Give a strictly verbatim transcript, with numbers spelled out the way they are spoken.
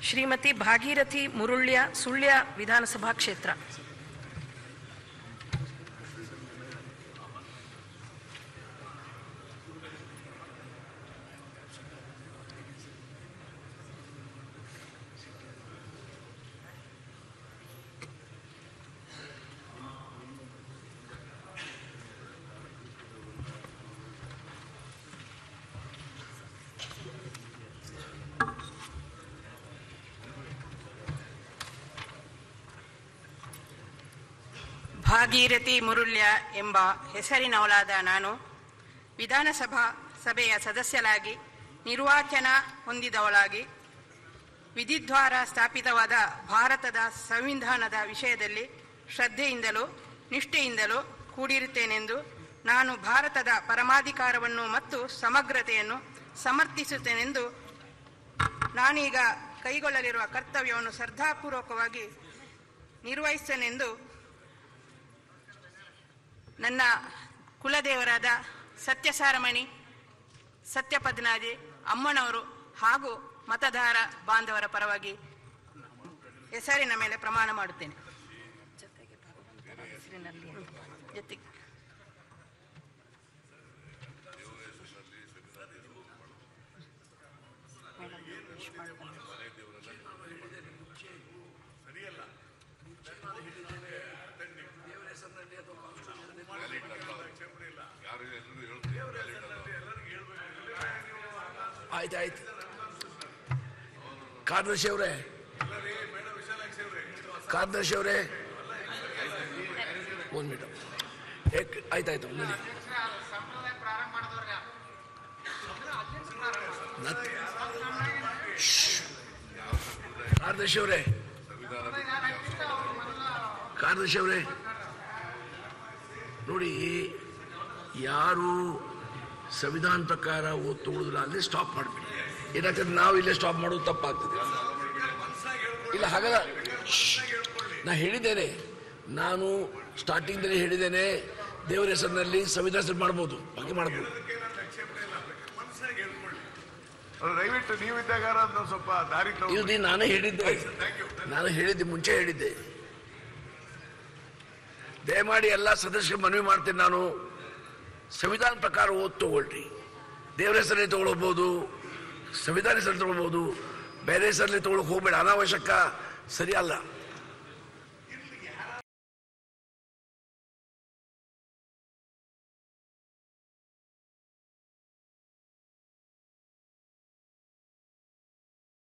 ಶ್ರೀಮತಿ ಭಾಗೀರಥಿ ಮುರುಳ್ಯ, ಸುಳ್ಯ ವಿಧಾನಸಭಾ ಕ್ಷೇತ್ರ. ಭಾಗೀರಥಿ ಮುರುಳ್ಯ ಎಂಬ ಹೆಸರಿನವಳಾದ ನಾನು ವಿಧಾನಸಭಾ ಸಭೆಯ ಸದಸ್ಯರಾಗಿ ನಿರ್ವಾಚನ ಹೊಂದಿದವಳಾಗಿ ವಿಧಿದ್ವಾರ ಸ್ಥಾಪಿತವಾದ ಭಾರತದ ಸಂವಿಧಾನದ ವಿಷಯದಲ್ಲಿ ಶ್ರದ್ಧೆಯಿಂದಲೂ ನಿಷ್ಠೆಯಿಂದಲೂ ಕೂಡಿರುತ್ತೇನೆಂದು ನಾನು ಭಾರತದ ಪರಮಾಧಿಕಾರವನ್ನು ಮತ್ತು ಸಮಗ್ರತೆಯನ್ನು ಸಮರ್ಥಿಸುತ್ತೇನೆಂದು ನಾನೀಗ ಕೈಗೊಳ್ಳಲಿರುವ ಕರ್ತವ್ಯವನ್ನು ಶ್ರದ್ಧಾಪೂರ್ವಕವಾಗಿ ನಿರ್ವಹಿಸುತ್ತೇನೆಂದು ನನ್ನ ಕುಲದೇವರಾದ ಸತ್ಯಸಾರಮಣಿ ಸತ್ಯಪದ್ನಾಜಿ ಅಮ್ಮನವರು ಹಾಗೂ ಮತದಾರ ಬಾಂಧವರ ಪರವಾಗಿ ಹೆಸರಿನ ಮೇಲೆ ಪ್ರಮಾಣ ಮಾಡುತ್ತೇನೆ. ಜೊತೆಗೆ ಭಗವಂತನ ಹೆಸರಿನಲ್ಲಿ ಜೊತೆಗೆ ಆಯ್ತಾಯ್ತು. ಕಾರ್ಯದರ್ಶಿ ಅವರೇ ಕಾರ್ಯದರ್ಶಿ ಅವರೇ ಒಂದು ಮಿನಿಟ್ ಆಯ್ತಾಯ್ತು ನೋಡಿ. ಕಾರ್ಯದರ್ಶಿ ಅವರೇ ಕಾರ್ಯದರ್ಶಿ ಅವರೇ ನೋಡಿ, ಯಾರು ಸಂವಿಧಾನ ಪ್ರಕಾರ ಓದ್ ತಗೊಳ್ಳೋದಿಲ್ಲ ಅಲ್ಲಿ ಸ್ಟಾಪ್ ಮಾಡಿಬಿಡಿ. ಏನಾಗ್ತದೆ, ನಾವು ಇಲ್ಲೇ ಸ್ಟಾಪ್ ಮಾಡೋದು ತಪ್ಪಾಗ್ತದೆ. ಇಲ್ಲ ಹಾಗಲ್ಲ, ನಾ ಹೇಳಿದ್ದೇನೆ, ನಾನು ಸ್ಟಾರ್ಟಿಂಗ್ದಲ್ಲಿ ಹೇಳಿದ್ದೇನೆ, ದೇವರ ಹೆಸರಿನಲ್ಲಿ ಸಂವಿಧಾನ ಮಾಡ್ಬೋದು, ಬಗ್ಗೆ ಮಾಡ್ಬೋದು. ದಯವಿಟ್ಟು ನೀವಿದ್ದಾಗ ಸ್ವಲ್ಪ ದಾರಿ ಇಲ್ಲಿ ನಾನೇ ಹೇಳಿದ್ದೆ, ನಾನು ಹೇಳಿದ್ದೆ ಮುಂಚೆ ಹೇಳಿದ್ದೆ. ದಯಮಾಡಿ ಎಲ್ಲ ಸದಸ್ಯರು ಮನವಿ ಮಾಡ್ತೇನೆ, ನಾನು ಸಂವಿಧಾನ ಪ್ರಕಾರ ಓದ್ ತಗೊಳ್ರಿ. ದೇವರ ಹೆಸರಲ್ಲಿ ತಗೊಳ್ಬೋದು, ಸಂವಿಧಾನ ಹೆಸರಲ್ಲಿ ತಗೊಳ್ಬೋದು, ಬೇರೆ ಹೆಸರಲ್ಲಿ ತಗೊಳಕ್ ಹೋಗ್ಬೇಡ, ಅನಾವಶ್ಯಕ ಸರಿ ಅಲ್ಲ.